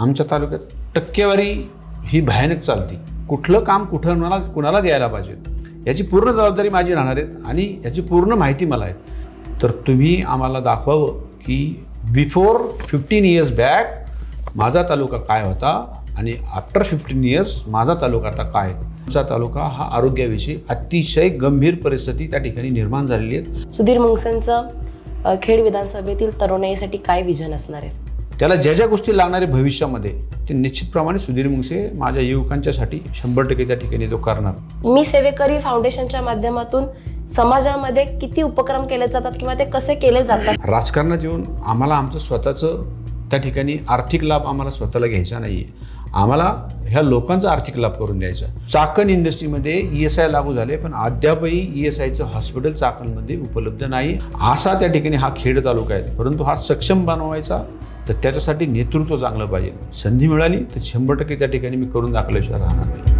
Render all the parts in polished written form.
आमच्या तालुक्यात टक्केवारी ही भयानक चालती. कुठलं काम कुणाला द्यायला पाहिजे याची पूर्ण जबाबदारी माझी राहणार आहे आणि याची पूर्ण माहिती मला आहे. तर तुम्ही आम्हाला दाखवावं की बिफोर 15 इयर्स बॅक माझा तालुका काय होता आणि आफ्टर 15 इयर्स माझा तालुका आता काय. आमचा तालुका हा आरोग्याविषयी अतिशय गंभीर परिस्थिती त्या ठिकाणी निर्माण झालेली आहे. सुधीर मुंगसेंचं खेड विधानसभेतील तरुणाईसाठी काय विजन असणार आहे? त्याला ज्या ज्या गोष्टी लागणार आहे भविष्यामध्ये ते निश्चितप्रमाणे सुधीर मुंगसे माझ्या युवकांच्यासाठी 100% त्या ठिकाणी तो करणार. मी सेवेकरी फाउंडेशनच्या माध्यमातून समाजामध्ये किती उपक्रम केले जातात किंवा ते कसे केले जातात? राजकारणात येऊन आम्हाला आमचं स्वतःचं त्या ठिकाणी आर्थिक लाभ आम्हाला स्वतःला घ्यायचा नाही आहे. आम्हाला ह्या लोकांचा आर्थिक लाभ करून द्यायचा. चाकण इंडस्ट्रीमध्ये ESI लागू झाले पण अद्यापही ESIचं हॉस्पिटल चाकणमध्ये उपलब्ध नाही. असा त्या ठिकाणी हा खेड तालुका आहे. परंतु हा सक्षम बनवायचा तर त्याच्यासाठी नेतृत्व चांगलं पाहिजे. संधी मिळाली तर 100% त्या ठिकाणी मी करून दाखवल्याशिवाय राहणार नाही.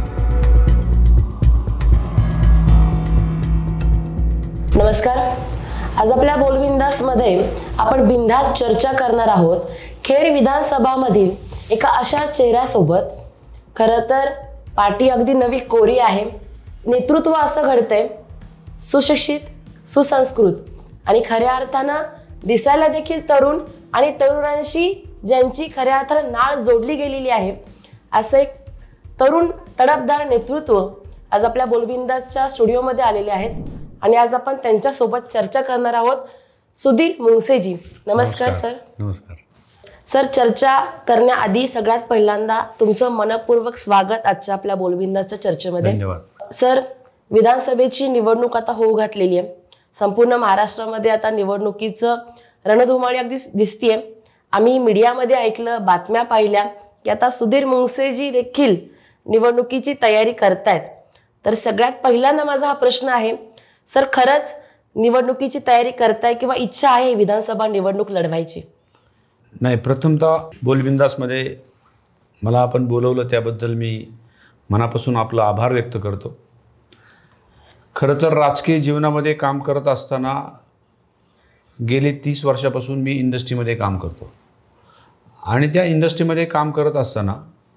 नमस्कार. आज आपल्या बोलबिंदासमध्ये आपण बिंदास चर्चा करणार आहोत खेड विधानसभामधील एका अशा चेहऱ्यासोबत. खरं तर पार्टी अगदी नवी कोरी आहे. नेतृत्व असं घडतंय सुशिक्षित, सुसंस्कृत आणि खऱ्या अर्थानं दिसायला देखील तरुण आणि तरुणांशी ज्यांची खऱ्या अर्थानं नाळ जोडली गेलेली आहे असं एक तरुण तडफदार नेतृत्व आज आपल्या बोलबिंदाच्या स्टुडिओमध्ये आलेले आहेत आणि आज आपण त्यांच्यासोबत चर्चा करणार आहोत. सुधीर मुंगसेजी, नमस्कार सर. नमस्कार सर. चर्चा करण्याआधी सगळ्यात पहिल्यांदा तुमचं मनपूर्वक स्वागत आजच्या आपल्या बोलबिंदाच्या चर्चेमध्ये. धन्यवाद सर. विधानसभेची निवडणूक आता होऊ घातलेली आहे. संपूर्ण महाराष्ट्रामध्ये आता निवडणुकीचं रणधुमाळी अगदी दिसतीये. आम्ही मीडियामध्ये ऐकलं, बातम्या पाहिल्या की आता सुधीर मुंगसेजी देखील निवडणुकीची तयारी करतायत. तर सगळ्यात पहिल्यांदा माझा हा प्रश्न आहे सर, खरंच निवडणुकीची तयारी करताय किंवा इच्छा आहे विधानसभा निवडणूक लढवायची? नाही, प्रथमतः बोलबिंदासमध्ये मला आपण बोलवलं त्याबद्दल मी मनापासून आपला आभार व्यक्त करतो. खरं तर राजकीय जीवनामध्ये काम करत असताना गेली 30 वर्षापासून मी इंडस्ट्रीमध्ये काम करतो आणि त्या इंडस्ट्रीमध्ये काम करत असताना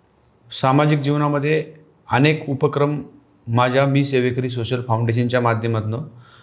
सामाजिक जीवनामध्ये अनेक उपक्रम माझ्या मी सेवेकरी सोशल फाउंडेशनच्या माध्यमातून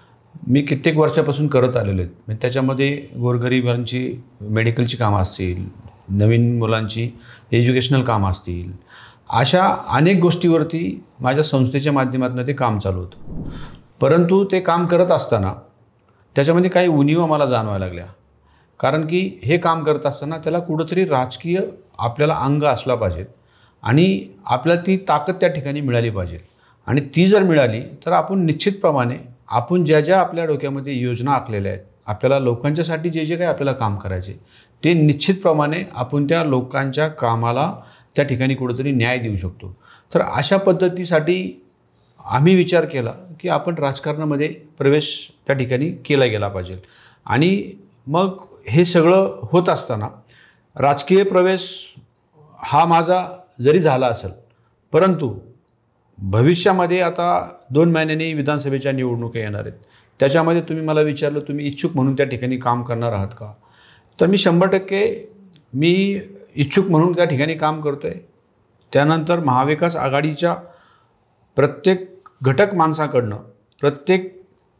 मी कित्येक वर्षापासून करत आलेलो आहेत. म्हणजे त्याच्यामध्ये गोरगरिबांची मेडिकलची कामं असतील, नवीन मुलांची एज्युकेशनल कामं असतील, अशा अनेक गोष्टीवरती माझ्या संस्थेच्या माध्यमातून ते काम चालू होतं. परंतु ते काम करत असताना त्याच्यामध्ये काही उणिवा मला जाणवायला लागल्या. कारण की हे काम करत असताना त्याला कुठंतरी राजकीय आपल्याला अंग असला पाहिजे आणि आपल्याला ती ताकद त्या ठिकाणी मिळाली पाहिजे. आणि ती जर मिळाली तर आपण निश्चितप्रमाणे आपण ज्या ज्या आपल्या डोक्यामध्ये योजना आखलेल्या आहेत, आपल्याला लोकांच्यासाठी जे जे काही आपल्याला काम करायचे ते निश्चितप्रमाणे आपण त्या लोकांच्या कामाला त्या ठिकाणी कुठंतरी न्याय देऊ शकतो. तर अशा पद्धतीसाठी आम्ही विचार केला की आपण राजकारणामध्ये प्रवेश त्या ठिकाणी केला गेला पाहिजे. आणि मग हे सगळं होत असताना राजकीय प्रवेश हा माझा जरी झाला असेल, परंतु भविष्यामध्ये आता 2 महिन्यांनी विधानसभेच्या निवडणुका येणार आहेत. त्याच्यामध्ये तुम्ही मला विचारलं तुम्ही इच्छुक म्हणून त्या ठिकाणी काम करणार आहात का, तर मी 100% मी इच्छुक म्हणून त्या ठिकाणी काम करतो आहे. त्यानंतर महाविकास आघाडीच्या प्रत्येक घटक माणसाकडनं प्रत्येक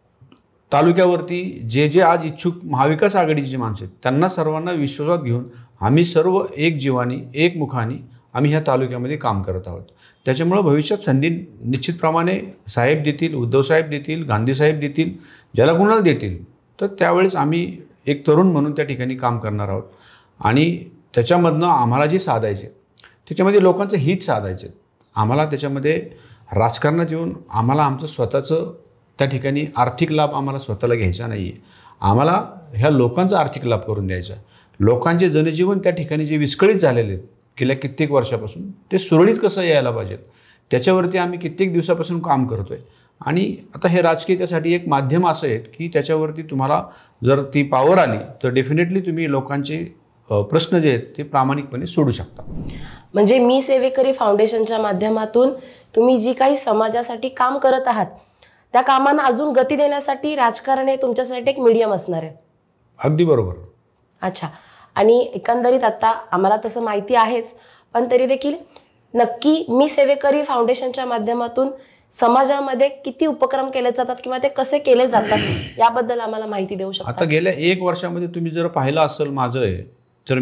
तालुक्यावरती जे जे आज इच्छुक महाविकास आघाडीची माणसं आहेत त्यांना सर्वांना विश्वासात घेऊन आम्ही सर्व एक जीवानी एक मुखानी आम्ही ह्या तालुक्यामध्ये काम करत आहोत. त्याच्यामुळं भविष्यात संधी निश्चितप्रमाणे साहेब देतील, उद्धवसाहेब देतील, गांधीसाहेब देतील, ज्याला कुणाला देतील तर त्यावेळेस आम्ही एक तरुण म्हणून त्या ठिकाणी काम करणार आहोत. आणि त्याच्यामधनं आम्हाला जे साधायचे त्याच्यामध्ये लोकांचं हित साधायचे. आम्हाला त्याच्यामध्ये राजकारणात येऊन आम्हाला आमचं स्वतःचं त्या ठिकाणी आर्थिक लाभ आम्हाला स्वतःला घ्यायचा नाही आहे. आम्हाला ह्या लोकांचा आर्थिक लाभ करून द्यायचा. लोकांचे जनजीवन त्या ठिकाणी जे विस्कळीत झालेले आहेत गेल्या कित्येक वर्षापासून ते सुरळीत कसं यायला पाहिजेत त्याच्यावरती आम्ही कित्येक दिवसापासून काम करतो आहे. आणि आता हे राजकीय त्यासाठी एक माध्यम असं आहे की त्याच्यावरती तुम्हाला जर ती पॉवर आली तर डेफिनेटली तुम्ही लोकांचे प्रश्न जे आहेत ते प्रामाणिकपणे सोडू शकता. म्हणजे मी सेवेकरी फाउंडेशनच्या माध्यमातून तुम्ही जी काही समाजासाठी काम करत आहात त्या कामांना अजून गती देण्यासाठी राजकारण हे तुमच्यासाठी एक मीडियम असणार आहे. अगदी बरोबर. अच्छा. आणि एकंदरीत आता आम्हाला तसं माहिती आहेच, पण तरी देखील नक्की मी सेवेकरी फाउंडेशनच्या माध्यमातून समाजामध्ये किती उपक्रम केले जातात किंवा ते कसे केले जातात याबद्दल आम्हाला माहिती देऊ शकता? आता गेल्या 1 वर्षामध्ये तुम्ही जर पाहिलं असेल माझं आहे तर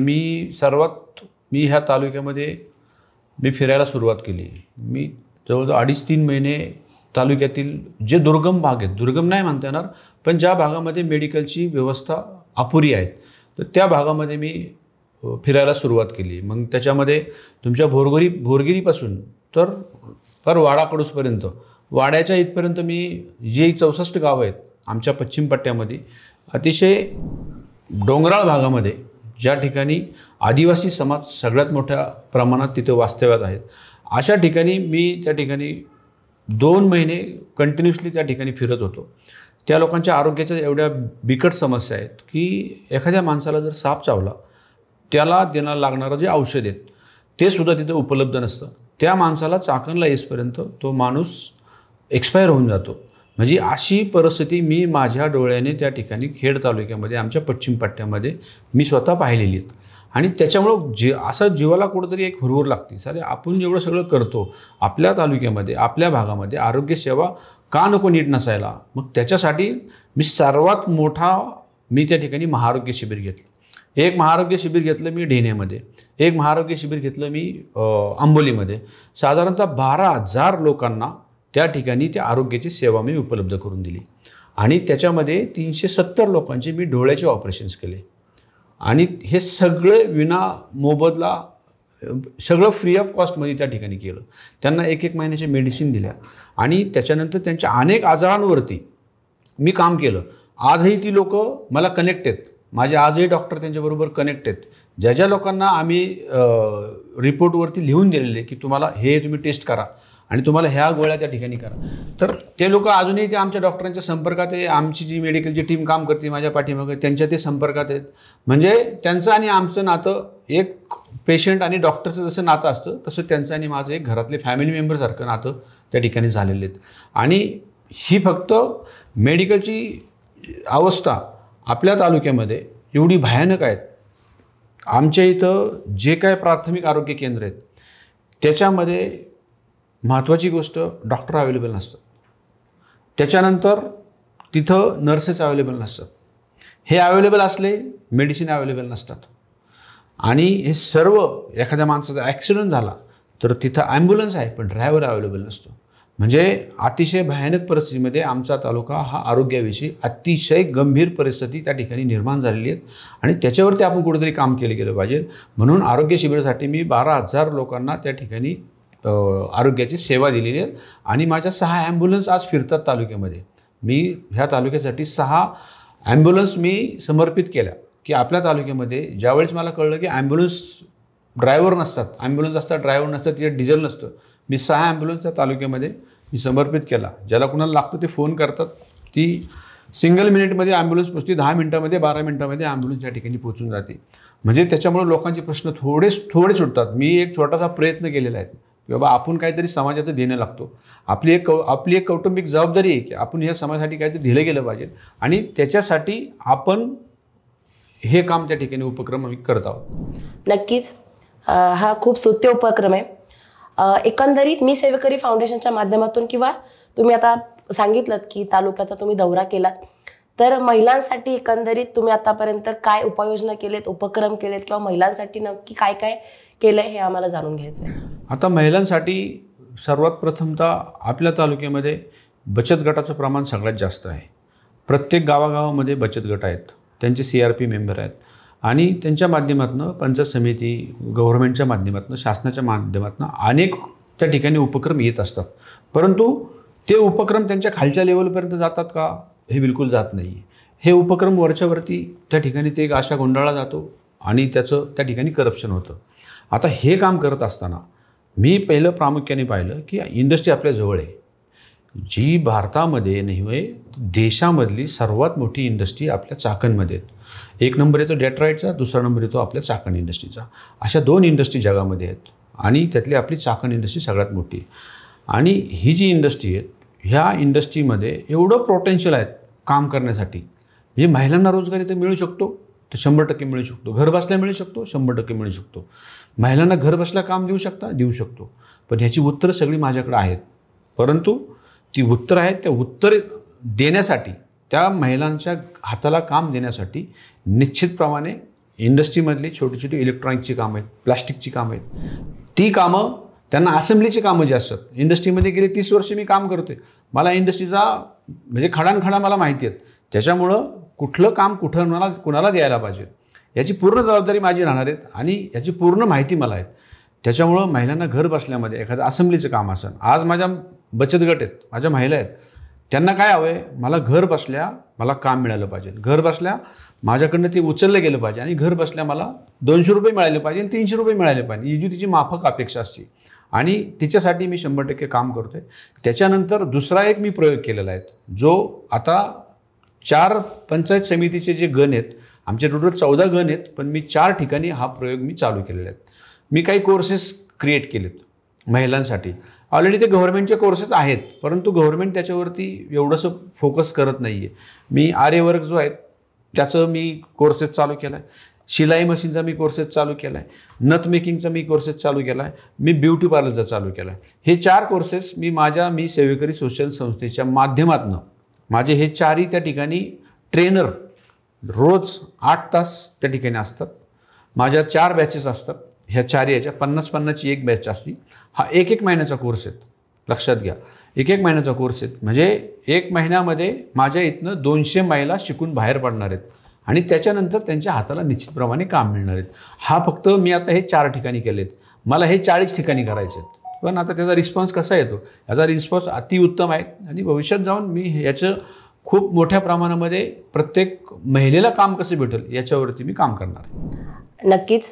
मी ह्या तालुक्यामध्ये मी फिरायला सुरुवात केली. मी जवळजवळ 2.5-3 महिने तालुक्यातील जे दुर्गम भाग आहेत, दुर्गम नाही म्हणता येणार, पण ज्या भागामध्ये मेडिकलची व्यवस्था अपुरी आहेत, तर त्या भागामध्ये मी फिरायला सुरुवात केली. मग त्याच्यामध्ये तुमच्या भोरगिरीपासून तर फार वाडाकडूसपर्यंत, वाड्याच्या इथपर्यंत मी जे 64 गावं आहेत आमच्या पश्चिम पट्ट्यामध्ये, अतिशय डोंगराळ भागामध्ये ज्या ठिकाणी आदिवासी समाज सगळ्यात मोठ्या प्रमाणात तिथे वास्तव्यात आहेत, अशा ठिकाणी मी त्या ठिकाणी 2 महिने कंटिन्युअसली त्या ठिकाणी फिरत होतो. त्या लोकांच्या आरोग्याच्या एवढ्या बिकट समस्या आहेत की एखाद्या माणसाला जर साप चावला, त्याला देण्याला लागणारं जे औषध आहेत ते सुद्धा तिथं उपलब्ध नसतं. त्या माणसाला चाकणला येईपर्यंत तो माणूस एक्सपायर होऊन जातो. म्हणजे अशी परिस्थिती मी माझ्या डोळ्याने त्या ठिकाणी खेड तालुक्यामध्ये आमच्या पश्चिम पट्ट्यामध्ये मी स्वतः पाहिलेली आहेत. आणि त्याच्यामुळं असं जीवाला कुठंतरी एक हुरहुर लागते, सारे आपण जेवढं सगळं करतो आपल्या तालुक्यामध्ये, आपल्या भागामध्ये आरोग्यसेवा का नको नीट नसायला? मग त्याच्यासाठी मी सर्वात मोठा त्या ठिकाणी महाआरोग्य शिबिर घेतलं. एक महाआरोग्य शिबिर घेतलं मी ढेण्यामध्ये, एक महाआरोग्य शिबिर घेतलं मी आंबोलीमध्ये. साधारणतः 12,000 लोकांना त्या ठिकाणी त्या आरोग्याची सेवा मी उपलब्ध करून दिली. आणि त्याच्यामध्ये 370 लोकांचे मी डोळ्याचे ऑपरेशन्स केले. आणि हे सगळे विना मोबदला, सगळं फ्री ऑफ कॉस्टमध्ये त्या ठिकाणी केलं. त्यांना 1-1 महिन्याचे मेडिसिन दिल्या आणि त्याच्यानंतर त्यांच्या अनेक आजारांवरती मी काम केलं. आजही ती लोक मला कनेक्ट आहेत, माझे आजही डॉक्टर त्यांच्याबरोबर कनेक्ट आहेत. ज्या ज्या लोकांना आम्ही रिपोर्टवरती लिहून दिलेले की तुम्हाला हे तुम्ही टेस्ट करा आणि तुम्हाला ह्या गोळ्या त्या ठिकाणी करा, तर ते लोक अजूनही ते आमच्या डॉक्टरांच्या संपर्कात आहे. आमची जी मेडिकलची टीम काम करते माझ्या पाठीमागे, त्यांच्या ते संपर्कात आहेत. म्हणजे त्यांचं आणि आमचं नातं एक पेशंट आणि डॉक्टरचं जसं नातं असतं तसं त्यांचं आणि माझं एक घरातले फॅमिली मेंबरसारखं नातं त्या ठिकाणी झालेले आहेत. आणि ही फक्त मेडिकलची अवस्था आपल्या तालुक्यामध्ये एवढी भयानक आहेत. आमच्या इथं जे काय प्राथमिक आरोग्य केंद्र आहेत त्याच्यामध्ये महत्त्वाची गोष्ट डॉक्टर अवेलेबल नसतात. त्याच्यानंतर तिथं नर्सेस अवेलेबल नसतात. हे अवेलेबल असले मेडिसिन अवेलेबल नसतात. आणि हे सर्व एखाद्या माणसाचा ॲक्सिडेंट झाला तर तिथं ॲम्ब्युलन्स आहे पण ड्रायव्हर अवेलेबल नसतो. म्हणजे अतिशय भयानक परिस्थितीमध्ये आमचा तालुका हा आरोग्याविषयी अतिशय गंभीर परिस्थिती त्या ठिकाणी निर्माण झालेली आहेत. आणि त्याच्यावरती आपण कुठेतरी काम केलं गेलं पाहिजे. म्हणून आरोग्य शिबिरासाठी मी 12,000 लोकांना त्या ठिकाणी आरोग्याची सेवा दिलेली आहे. आणि माझ्या 6 ॲम्ब्युलन्स आज फिरतात तालुक्यामध्ये. मी ह्या तालुक्यासाठी 6 ॲम्ब्युलन्स मी समर्पित केल्या की आपल्या तालुक्यामध्ये ज्यावेळेस मला कळलं की ॲम्ब्युलन्स ड्रायव्हर नसतात, ॲम्ब्युलन्स असतात ड्रायव्हर नसतात, तिथे डिझेल नसतं, मी 6 ॲम्ब्युलन्स त्या तालुक्यामध्ये मी समर्पित केला. ज्याला कुणाला लागतं ते फोन करतात, ती सिंगल मिनिटमध्ये ॲम्ब्युलन्स पोचते, 10 मिनिटामध्ये 12 मिनिटामध्ये ॲम्ब्युलन्स त्या ठिकाणी पोचून जाते. म्हणजे त्याच्यामुळे लोकांचे प्रश्न थोडे सुटतात. मी एक छोटासा प्रयत्न केलेला आहे की बाबा आपण काहीतरी समाजाचं देणं लागतो. आपली एक कौटुंबिक जबाबदारी आहे की आपण ह्या समाजासाठी काहीतरी दिलं गेलं पाहिजे आणि त्याच्यासाठी आपण हे काम त्या ठिकाणी उपक्रम आम्ही करत आहोत. नक्कीच हा खूप स्तुत्य उपक्रम आहे. एकंदरीत मी सेवेकरी फाउंडेशनच्या माध्यमातून किंवा तुम्ही आता सांगितलं की तालुक्याचा तुम्ही दौरा केलात, तर महिलांसाठी एकंदरीत तुम्ही आतापर्यंत काय उपाययोजना केलेत, उपक्रम केलेत किंवा महिलांसाठी नक्की काय काय केलं हे आम्हाला जाणून घ्यायचं आहे. आता महिलांसाठी सर्वात प्रथमतः आपल्या तालुक्यामध्ये बचत गटाचं प्रमाण सगळ्यात जास्त आहे. प्रत्येक गावागावामध्ये बचत गट आहेत, त्यांचे CRP मेंबर आहेत आणि त्यांच्या माध्यमातून पंचायत समिती, गव्हर्नमेंटच्या माध्यमातून, शासनाच्या माध्यमातून अनेक त्या ठिकाणी उपक्रम येत असतात. परंतु ते उपक्रम त्यांच्या खालच्या लेवलपर्यंत जातात का? हे बिलकुल जात नाही. हे उपक्रम वरच्यावरती त्या ठिकाणी ते एक आशा गोंधळला जातो आणि त्याचं त्या ठिकाणी करप्शन होतं. आता हे काम करत असताना मी पहिलं प्रामुख्याने पाहिलं की इंडस्ट्री आपल्या जवळ आहे. जी भारतामध्ये नव्हे देशामधली सर्वात मोठी इंडस्ट्री आपल्या चाकणमध्ये आहेत. 1 नंबर येतो डेट्रॉइटचा, दुसरा नंबर येतो आपल्या चाकण इंडस्ट्रीचा. अशा 2 इंडस्ट्री जगामध्ये आहेत आणि त्यातली आपली चाकण इंडस्ट्री सगळ्यात मोठी. आणि ही जी इंडस्ट्री आहे ह्या इंडस्ट्रीमध्ये एवढं पोटेन्शियल आहे काम करण्यासाठी. म्हणजे महिलांना रोजगार इथं मिळू शकतो, तर 100% मिळू शकतो. घर बसल्या मिळू शकतो, 100% मिळू शकतो. महिलांना घर बसल्या काम देऊ शकता, देऊ शकतो. पण ह्याची उत्तरं सगळी माझ्याकडे आहेत. परंतु ती उत्तरं आहेत, त्या उत्तर देण्यासाठी, त्या महिलांच्या हाताला काम देण्यासाठी निश्चितप्रमाणे इंडस्ट्रीमधली छोटी छोटी इलेक्ट्रॉनिकची कामं आहेत, प्लास्टिकची कामं आहेत. ती कामं त्यांना असेंब्लीची कामं जी असतात, इंडस्ट्रीमध्ये गेले 30 वर्ष मी काम करतोय, मला इंडस्ट्रीचा म्हणजे खडानखडा मला माहिती आहेत. त्याच्यामुळं कुठलं काम कुणाला द्यायला पाहिजे याची पूर्ण जबाबदारी माझी राहणार आहेत आणि याची पूर्ण माहिती मला आहे. त्याच्यामुळं महिलांना घर बसल्यामध्ये एखादं असेंब्लीचं काम असेल, आज माझ्या बचत गट आहेत, माझ्या महिला आहेत, त्यांना काय हवं आहे, मला घर बसल्या मला काम मिळालं पाहिजे, घर बसल्या माझ्याकडनं ते उचललं गेलं पाहिजे आणि घर बसल्या मला 200 रुपये मिळाले पाहिजे, 300 रुपये मिळाले पाहिजे, ही जी तिची माफक अपेक्षा असते आणि तिच्यासाठी मी 100% काम करतोय. त्याच्यानंतर दुसरा एक मी प्रयोग केलेला आहे, जो आता 4 पंचायत समितीचे जे गण आहेत, आमचे टोटल 14 गण आहेत, पण मी 4 ठिकाणी हा प्रयोग मी चालू केलेला आहे. मी काही कोर्सेस क्रिएट केलेत महिलांसाठी. ऑलरेडी ते गव्हर्नमेंटचे कोर्सेस आहेत, परंतु गव्हर्नमेंट त्याच्यावरती एवढंसं फोकस करत नाही आहे. मी आर्यवर्क जो आहे त्याचं मी कोर्सेस चालू केला आहे, शिलाई मशीनचा मी कोर्सेस चालू केला आहे, नथ मेकिंगचा मी कोर्सेस चालू केला आहे, मी ब्युटी पार्लरचा चालू केला आहे. हे 4 कोर्सेस मी सेवेकरी सोशल संस्थेच्या माध्यमातून माझे हे 4ही त्या ठिकाणी ट्रेनर रोज 8 तास त्या ठिकाणी असतात. माझ्या 4 बॅचेस असतात. ह्या 4 याच्या 50-50ची एक बॅच असते. हा 1-1 महिन्याचा कोर्स आहे, लक्षात घ्या. 1-1 महिन्याचा कोर्स आहे म्हणजे 1 महिन्यामध्ये माझ्या इथनं 200 महिला शिकून बाहेर पडणार आहेत आणि त्याच्यानंतर त्यांच्या हाताला निश्चितप्रमाणे काम मिळणार आहेत. हा फक्त मी आता हे 4 ठिकाणी केलेत, मला हे 40 ठिकाणी करायचे आहेत. पण आता त्याचा रिस्पॉन्स कसा येतो, याचा रिस्पॉन्स अतिउत्तम आहे आणि भविष्यात जाऊन मी याचं खूप मोठ्या प्रमाणामध्ये प्रत्येक महिलेला काम कसं भेटेल याच्यावरती मी काम करणार आहे. नक्कीच.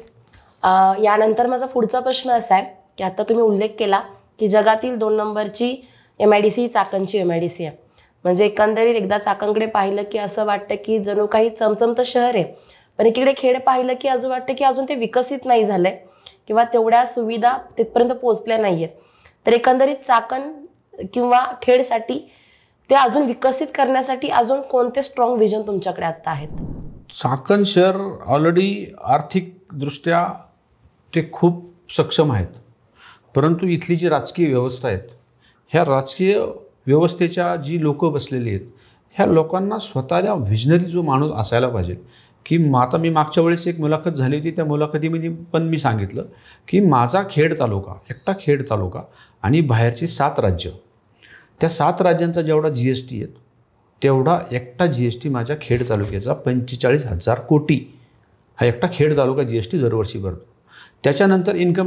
यानंतर माझा पुढचा प्रश्न असा आहे की आता तुम्ही उल्लेख केला की जगातील 2 नंबरची MIDC चाकणची MIDC आहे. म्हणजे एकंदरीत एकदा चाकणकडे पाहिलं की असं वाटतं की जणू काही चमचमतं शहर आहे, पण एकीकडे खेड पाहिलं की अजून वाटतं की अजून ते विकसित नाही झालंय किंवा तेवढ्या सुविधा तिथपर्यंत पोहोचल्या नाही आहेत. तर एकंदरीत चाकण किंवा खेडसाठी ते अजून विकसित करण्यासाठी अजून कोणते स्ट्रॉंग विजन तुमच्याकडे आता आहेत? चाकण शहर ऑलरेडी आर्थिकदृष्ट्या ते खूप सक्षम आहेत, परंतु इथली जी राजकीय व्यवस्था आहेत, ह्या राजकीय व्यवस्थेच्या जी लोकं बसलेली आहेत, ह्या लोकांना स्वतःला व्हिजनरी जो माणूस असायला पाहिजे. की आता मी मागच्या वेळेस एक मुलाखत झाली होती, त्या मुलाखतीमध्ये पण मी सांगितलं की माझा खेड तालुका, एकटा खेड तालुका आणि बाहेरची 7 राज्य, त्या 7 राज्यांचा जेवढा GST आहे तेवढा एकटा GST माझ्या खेड तालुक्याचा 45,000 कोटी हा एकटा खेड तालुका GST दरवर्षी भरतो. त्याच्यानंतर इन्कम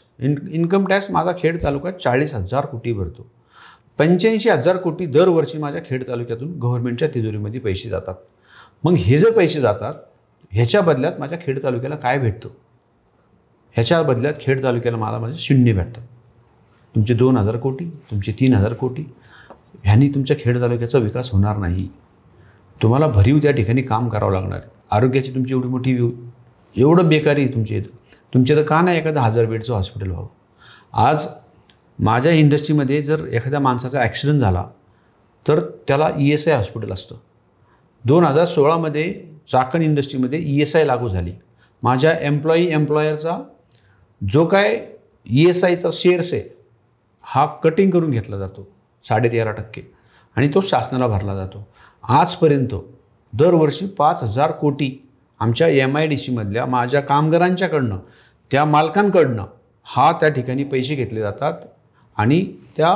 टॅक्स माझा खेड तालुका 40,000 कोटी भरतो. 85,000 कोटी दरवर्षी माझ्या खेड तालुक्यातून गव्हर्नमेंटच्या तिजोरीमध्ये पैसे जातात. मग हे जर पैसे जातात, ह्याच्या बदल्यात माझ्या खेड तालुक्याला काय भेटतं? ह्याच्या बदल्यात खेड तालुक्याला मला माझे शून्य भेटतात. तुमचे 2,000 कोटी, तुमचे 3,000 कोटी, ह्यांनी तुमच्या खेड तालुक्याचा विकास होणार नाही. तुम्हाला भरीव त्या ठिकाणी काम करावं लागणार आहे. आरोग्याची तुमची एवढी मोठी एवढं बेकारी तुमच्या इथं, तुमच्या तर का नाही एखादं 1000 बेडचं हॉस्पिटल व्हावं? आज माझ्या इंडस्ट्रीमध्ये जर एखाद्या माणसाचा ॲक्सिडेंट झाला तर त्याला ESI हॉस्पिटल असतं. 2016मध्ये चाकण इंडस्ट्रीमध्ये ESI लागू झाली. माझ्या एम्प्लॉयरचा जो काय ESIचा शेअर्स आहे हा कटिंग करून घेतला जातो 13.5% आणि तो शासनाला भरला जातो. आजपर्यंत दरवर्षी 5,000 कोटी आमच्या MIDCमधल्या माझ्या कामगारांच्याकडनं, त्या मालकांकडनं हा त्या ठिकाणी पैसे घेतले जातात आणि त्या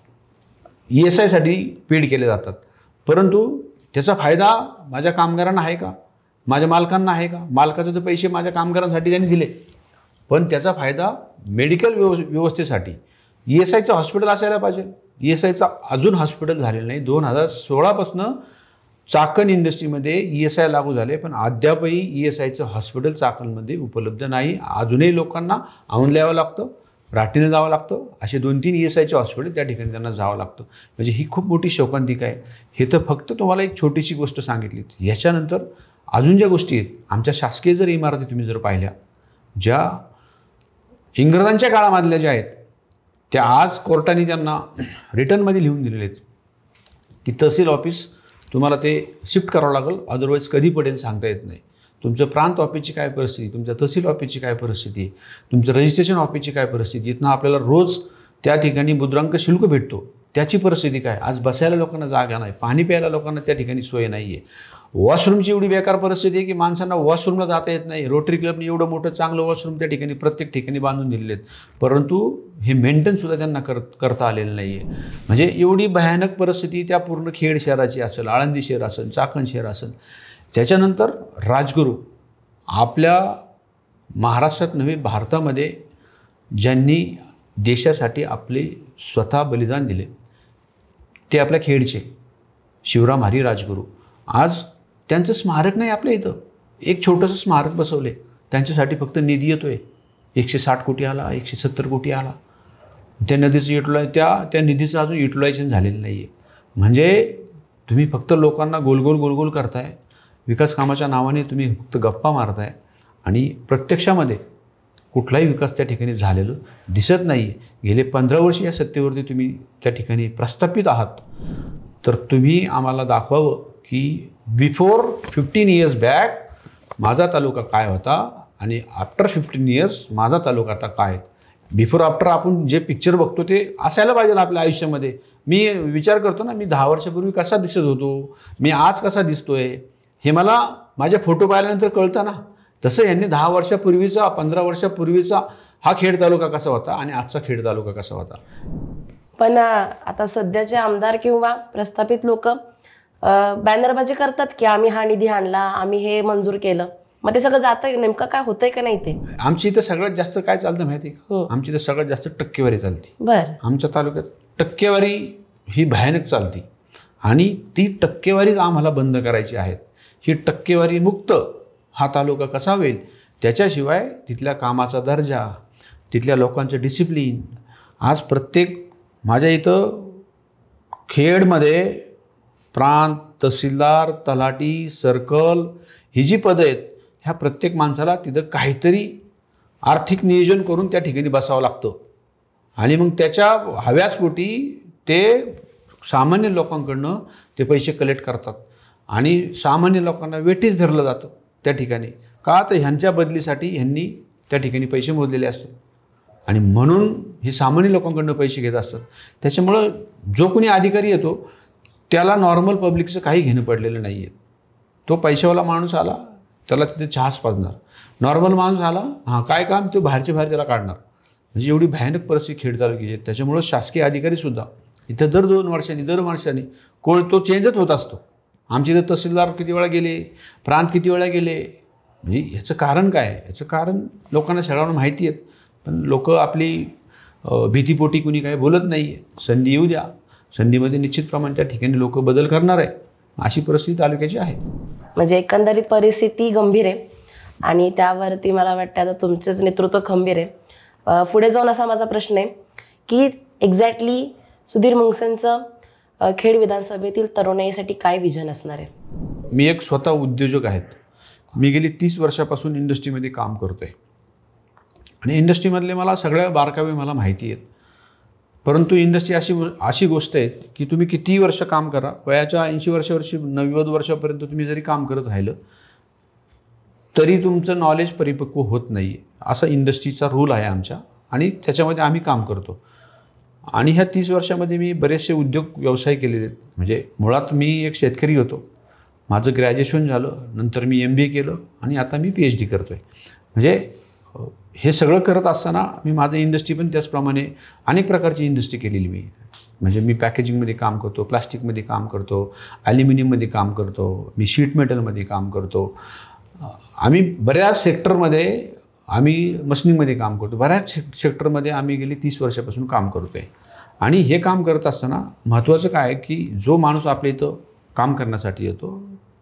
ESIसाठी पेड केले जातात. परंतु त्याचा फायदा माझ्या कामगारांना आहे का, माझ्या मालकांना आहे का? मालकाचे तर पैसे माझ्या कामगारांसाठी त्यांनी दिले, पण त्याचा फायदा मेडिकल व्यवस्थेसाठी ESIचं हॉस्पिटल असायला पाहिजे. ESIचं अजून हॉस्पिटल झालेलं नाही. 2016पासून चाकण इंडस्ट्रीमध्ये ESI लागू झाले, पण अद्यापही ESIचं हॉस्पिटल चाकणमध्ये उपलब्ध नाही. अजूनही लोकांना औंध यावं लागतं, राटीनं जावं लागतं, असे 2-3 ESIचे हॉस्पिटल त्या ठिकाणी त्यांना जावं लागतं. म्हणजे ही खूप मोठी शोकांतिका आहे. हे तर फक्त तुम्हाला एक छोटीशी गोष्ट सांगितली. याच्यानंतर अजून ज्या गोष्टी आहेत, आमच्या शासकीय जर इमारती तुम्ही जर पाहिल्या, ज्या इंग्रजांच्या काळामधल्या ज्या आहेत, त्या आज कोर्टाने त्यांना रिटर्नमध्ये लिहून दिलेले आहेत की तहसील ऑफिस तुम्हाला ते शिफ्ट करावं लागेल, अदरवाईज कधी पडेल सांगता येत नाही. तुमचं प्रांत ऑफिसची काय परिस्थिती, तुमच्या तहसील ऑफिसची काय परिस्थिती, तुमचं रजिस्ट्रेशन ऑफिसची काय परिस्थिती, इथनं आपल्याला रोज त्या ठिकाणी मुद्रांक शुल्क भेटतो त्याची परिस्थिती काय, आज बसायला लोकांना जागा नाही, पाणी प्यायला लोकांना त्या ठिकाणी सोय नाही आहे, वॉशरूमची एवढी बेकार परिस्थिती आहे की माणसांना वॉशरूमला जाता येत नाही. रोटरी क्लबने एवढं मोठं चांगलं वॉशरूम त्या ठिकाणी प्रत्येक ठिकाणी बांधून दिलेले आहेत, परंतु हे मेंटेनसुद्धा त्यांना करता आलेलं नाही आहे. म्हणजे एवढी भयानक परिस्थिती त्या पूर्ण खेड शहराची असेल, आळंदी शहर असेल, चाकण शहर असेल. त्याच्यानंतर राजगुरू आपल्या महाराष्ट्रात नव्हे भारतामध्ये ज्यांनी देशासाठी आपले स्वतः बलिदान दिले ते आपल्या खेडचे शिवराम हरी राजगुरू. आज त्यांचं स्मारक नाही आपल्या इथं, एक छोटंसं स्मारक बसवले, त्यांच्यासाठी फक्त निधी येतोय 160 कोटी आला, 170 कोटी आला. त्या नदीचं त्या निधीचं अजून युटिलायझेशन झालेलं नाही आहे. म्हणजे तुम्ही फक्त लोकांना गोलगोल करताय, विकास कामाच्या नावाने तुम्ही फक्त गप्पा मारताय आणि प्रत्यक्षामध्ये कुठलाही विकास त्या ठिकाणी झालेलं दिसत नाही आहे. गेले 15 वर्ष या सत्तेवरती तुम्ही त्या ठिकाणी प्रस्थापित आहात, तर तुम्ही आम्हाला दाखवावं की बिफोर 15 इयर्स बॅक माझा तालुका काय होता आणि आफ्टर 15 इयर्स माझा तालुका आता काय. बिफोर आफ्टर आपण जे पिक्चर बघतो ते असायला पाहिजे आपल्या आयुष्यामध्ये. मी विचार करतो ना, मी 10 वर्षापूर्वी कसा दिसत होतो, मी आज कसा दिसतोय, हे मला माझे फोटो पाहिल्यानंतर कळतं ना. तसं यांनी 10 वर्षापूर्वीचा 15 वर्षापूर्वीचा हा खेड तालुका कसा होता आणि आजचा खेड तालुका कसा होता. पण आता सध्याचे आमदार किंवा प्रस्थापित लोक बॅनरबाजी करतात की आम्ही हा निधी आणला, आम्ही हे मंजूर केलं. मग ते सगळं जातं, नेमकं काय होतंय का नाही ते. आमची इथं सगळ्यात जास्त काय चालतं माहिती आहे का, आमची इथं सगळ्यात जास्त टक्केवारी चालते. बरं, आमच्या तालुक्यात टक्केवारी ही भयानक चालते आणि ती टक्केवारीच आम्हाला बंद करायची आहे. ही टक्केवारी मुक्त हा तालुका कसा होईल, त्याच्याशिवाय तिथल्या कामाचा दर्जा, तिथल्या लोकांचं डिसिप्लिन. आज प्रत्येक माझ्या इथं खेडमध्ये प्रांत, तहसीलदार, तलाठी, सर्कल ही जी पदं आहेत, ह्या प्रत्येक माणसाला तिथं काहीतरी आर्थिक नियोजन करून त्या ठिकाणी बसावं लागतं आणि मग त्याच्या हव्यासपोटी ते सामान्य लोकांकडनं ते पैसे कलेक्ट करतात आणि सामान्य लोकांना वेठीच धरलं जातं त्या ठिकाणी. का तर ह्यांच्या बदलीसाठी ह्यांनी त्या ठिकाणी पैसे मोजलेले असतात आणि म्हणून हे सामान्य लोकांकडनं पैसे घेत असतात. त्याच्यामुळं जो कोणी अधिकारी येतो त्याला नॉर्मल पब्लिकचं काही घेणं पडलेलं नाही आहे. तो पैशावाला माणूस आला त्याला तिथे चहाच पाजणार, नॉर्मल माणूस आला हां काय काम, तो बाहेरच्या बाहेर त्याला काढणार. म्हणजे एवढी भयानक परिस्थिती खेड तालुक्याची आहे. त्याच्यामुळं शासकीय अधिकारीसुद्धा इथं दर 2 वर्षांनी तो चेंजच होत असतो. आमच्या इथं तहसीलदार किती वेळा गेले, प्रांत किती वेळा गेले. म्हणजे ह्याचं कारण काय, याचं कारण लोकांना सगळ्यांना माहिती आहेत, पण लोक आपली भीतीपोटी कुणी काही बोलत नाही आहे. संधी येऊ द्या, संधीमध्ये निश्चितप्रमाणे त्या ठिकाणी लोक बदल करणार आहे. अशी परिस्थिती तालुक्याची आहे. म्हणजे एकंदरीत परिस्थिती गंभीर आहे आणि त्यावरती मला वाटतं आता तुमचंच नेतृत्व खंबीर आहे. पुढे जाऊन असा माझा प्रश्न आहे की एक्झॅक्टली सुधीर मुंगसेंचं खेड विधानसभेतील तरुणाईसाठी काय विजन असणार आहे. मी एक स्वतः उद्योजक आहेत. मी गेली 30 वर्षापासून इंडस्ट्रीमध्ये काम करतो आहे आणि इंडस्ट्रीमधले मला सगळ्या बारकावे मला माहिती आहेत. परंतु इंडस्ट्री अशी गोष्ट आहे की तुम्ही कितीही वर्ष काम करा, वयाच्या 80 वर्षावर्षी 90 वर्षापर्यंत तुम्ही जरी काम करत राहिलं तरी तुमचं नॉलेज परिपक्व होत नाही आहे. असा इंडस्ट्रीचा रूल आहे आमच्या आणि त्याच्यामध्ये आम्ही काम करतो. आणि ह्या 30 वर्षामध्ये मी बरेचसे उद्योग व्यवसाय केलेले आहेत. म्हणजे मुळात मी एक शेतकरी होतो, माझं ग्रॅज्युएशन झालं, नंतर मी MBA केलं आणि आता मी PhD करतो आहे. म्हणजे हे सगळं करत असताना मी माझं इंडस्ट्री पण त्याचप्रमाणे अनेक प्रकारची इंडस्ट्री केलेली मी. म्हणजे मी पॅकेजिंगमध्ये काम करतो, प्लास्टिकमध्ये काम करतो, ॲल्युमिनियममध्ये काम करतो, मी शीट मेटलमध्ये काम करतो. आम्ही बऱ्याच सेक्टरमध्ये आम्ही मशिनिंगमध्ये काम करतो. बऱ्याच सेक्टरमध्ये आम्ही गेली 30 वर्षापासून काम करतो आहे. आणि हे काम करत असताना महत्त्वाचं काय आहे की जो माणूस आपल्या इथं काम करण्यासाठी येतो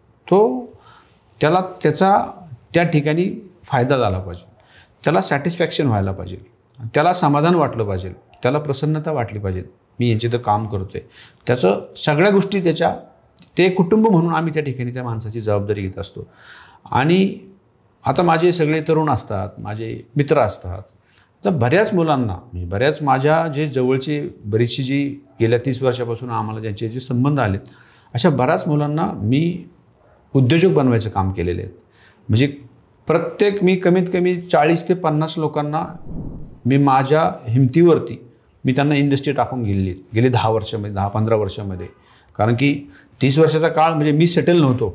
त्याला त्याचा त्या ठिकाणी फायदा झाला पाहिजे, त्याला सॅटिस्फॅक्शन व्हायला पाहिजे, त्याला समाधान वाटलं पाहिजे, त्याला प्रसन्नता वाटली पाहिजे. मी यांच्या इथं काम करतो आहे त्याचं सगळ्या गोष्टी ते कुटुंब म्हणून आम्ही त्या ठिकाणी त्या माणसाची जबाबदारी घेत असतो. आणि आता माझे सगळे तरुण असतात, माझे मित्र असतात. तर बऱ्याच मुलांना म्हणजे बऱ्याच माझ्या जे जवळचे बरीचशी जी गेल्या 30 वर्षापासून आम्हाला ज्यांचे जे संबंध आलेत, अशा बऱ्याच मुलांना मी उद्योजक बनवायचं काम केलेले आहेत. म्हणजे प्रत्येक मी कमीत कमी 40 ते 50 लोकांना मी माझ्या हिमतीवरती मी त्यांना इंडस्ट्री टाकून गेले 10 वर्षामध्ये 10-15 वर्षामध्ये. कारण की 30 वर्षाचा काळ म्हणजे मी सेटल नव्हतो.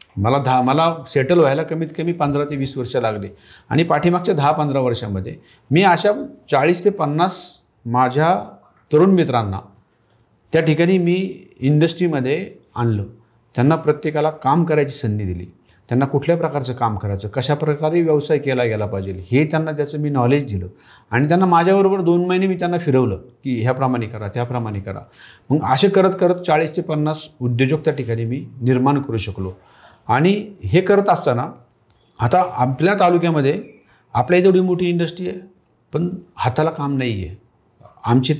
मला सेटल व्हायला कमीत कमी 15 ते 20 वर्ष लागले आणि पाठीमागच्या 10-15 वर्षामध्ये मी अशा 40 ते 50 माझ्या तरुण मित्रांना त्या ठिकाणी मी इंडस्ट्रीमध्ये आणलं. त्यांना प्रत्येकाला काम करायची संधी दिली. त्यांना कुठल्या प्रकारचं काम करायचं, कशा प्रकारे व्यवसाय केला गेला पाहिजे हे त्यांना त्याचं मी नॉलेज दिलं आणि त्यांना माझ्याबरोबर 2 महिने मी त्यांना फिरवलं की ह्याप्रमाणे करा त्याप्रमाणे करा. मग असे करत करत 40 ते 50 उद्योजक त्या ठिकाणी मी निर्माण करू शकलो. आणि हे करत असताना आता आपल्या तालुक्यामध्ये आपल्या जेवढी मोठी इंडस्ट्री आहे पण हाताला काम नाही आहे. आमचे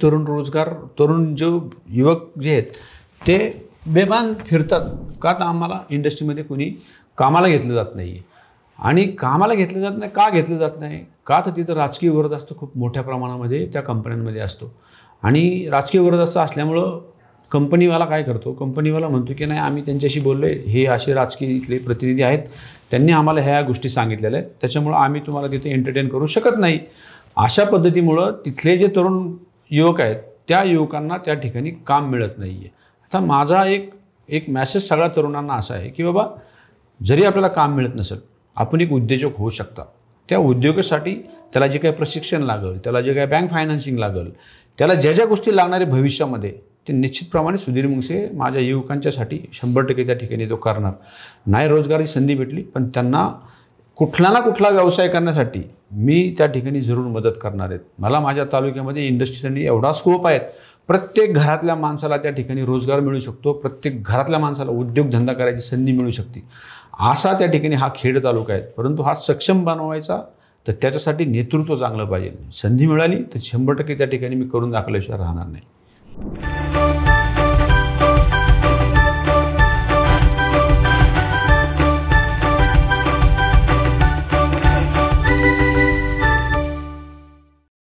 तरुण जो युवक जे आहेत ते बेभान फिरतात का तर आम्हाला इंडस्ट्रीमध्ये कोणी कामाला घेतलं जात नाही आहे. आणि कामाला घेतलं जात नाही का घेतलं जात नाही का तर तिथं राजकीय विरोध असतो खूप मोठ्या प्रमाणामध्ये त्या कंपन्यांमध्ये असतो. आणि राजकीय विरोध असं असल्यामुळं कंपनीवाला काय करतो, कंपनीवाला म्हणतो की नाही आम्ही त्यांच्याशी बोललो आहे, हे असे राजकीय इथले प्रतिनिधी आहेत, त्यांनी आम्हाला ह्या गोष्टी सांगितलेल्या आहेत, त्याच्यामुळं आम्ही तुम्हाला तिथे एंटरटेन करू शकत नाही. अशा पद्धतीमुळं तिथले जे तरुण युवक आहेत त्या युवकांना त्या ठिकाणी काम मिळत नाही आहे. आता माझा एक मॅसेज सगळ्या तरुणांना असा आहे की बाबा जरी आपल्याला काम मिळत नसेल आपण एक उद्योजक होऊ शकता. त्या उद्योगासाठी त्याला जे काही प्रशिक्षण लागेल, त्याला जे काही बँक फायनान्सिंग लागेल, त्याला ज्या ज्या गोष्टी लागणारे भविष्यामध्ये ते निश्चितप्रमाणे सुधीर मुंगसे माझ्या युवकांच्यासाठी 100% त्या ठिकाणी तो करणार. नाही रोजगाराची संधी भेटली पण त्यांना कुठला ना कुठला व्यवसाय करण्यासाठी मी त्या ठिकाणी जरूर मदत करणार आहेत. मला माझ्या तालुक्यामध्ये इंडस्ट्रीसाठी एवढा स्कोप आहेत. प्रत्येक घरातल्या माणसाला त्या ठिकाणी रोजगार मिळू शकतो. प्रत्येक घरातल्या माणसाला उद्योगधंदा करायची संधी मिळू शकते. असा त्या ठिकाणी हा खेड तालुका आहे. परंतु हा सक्षम बनवायचा तर त्याच्यासाठी नेतृत्व चांगलं पाहिजे. संधी मिळाली तर 100% त्या ठिकाणी मी करून दाखवल्याशिवाय राहणार नाही.